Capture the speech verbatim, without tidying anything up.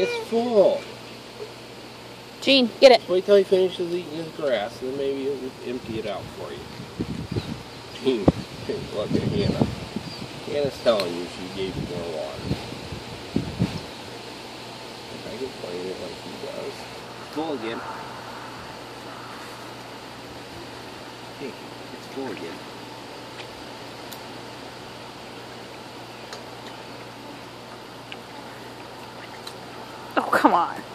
It's full. Gene, get it. Wait till he finishes eating his grass, and then maybe he'll empty it out for you. Gene, look at Hannah. Hannah's telling you she gave you more water. I can play it like he does. Full again. Hey, it's full again. Oh, come on.